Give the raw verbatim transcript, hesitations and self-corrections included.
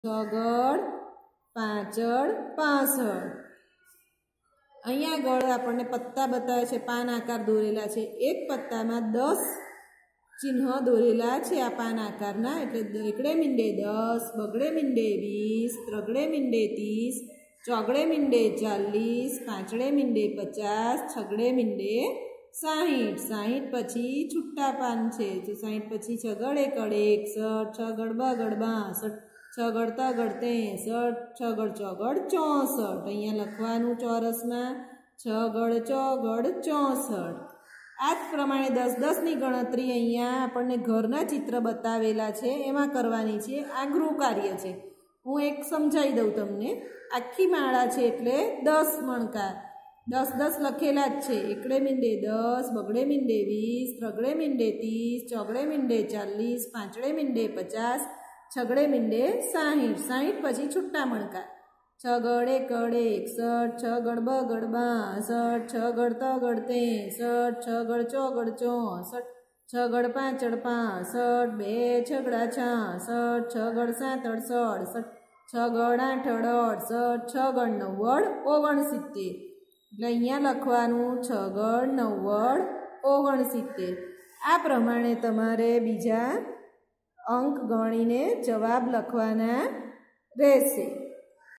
છગડ પાંચડ પાસઠ। અહીંયા આગળ આપણને પત્તા બતાવે છે, પાન આકાર દોરેલા છે। એક પત્તામાં દસ ચિહ્ન દોરેલા છે આ પાન આકારના, એટલે એકડે મીંડે દસ, બગડે મીંડે વીસ, ત્રગડે મીંડે ત્રીસ, ચોગડે મીંડે ચાલીસ, પાંચડે મીંડે પચાસ, છગડે મીંડે સાહીઠ। સાહીઠ પછી છૂટા પાન છે, તો સાહીઠ પછી છગડ એકડ એકસઠ, છગડ બગડ બાસઠ, છગડ તગડ ત્રેસઠ, છગડ ચોગડ ચોસઠ। અહીંયા લખવાનું ચોરસમાં છગડ ચોગડ ચોસઠ। આ જ પ્રમાણે દસ દસની ગણતરી અહીંયા આપણને ઘરના ચિત્ર બતાવેલા છે એમાં કરવાની છે। આ ગૃહ કાર્ય છે, હું એક સમજાવી દઉં તમને। આખી માળા છે એટલે દસ મણકા, દસ દસ લખેલા જ છે। એકડે મીંડે દસ, બગડે મીંડે વીસ, ત્રગડે મીંડે ત્રીસ, ચોગડે મીંડે ચાલીસ, પાંચડે મીંડે પચાસ, છગડે મીંડે સાહીઠ। સાહીઠ પછી છૂટા મણકા, છગડ એકડ એકસઠ, છગડ બગડ બાસઠ, છગડ તગડ ત્રેસઠ, છગડ ચોગડ ચોસઠ, છગડ પાંચડ પાસઠ, બે છગડા છાસઠ, છગડ સાતડ સડસઠ, છગડ આઠડ અડસઠ, છગડ નવ્વડ ઓગણસિત્તેર। એટલે અહીંયા લખવાનું છગડ નવ્વડ ઓગણસિત્તેર। આ પ્રમાણે તમારે બીજા અંક ગણીને જવાબ લખવાના રહેશે।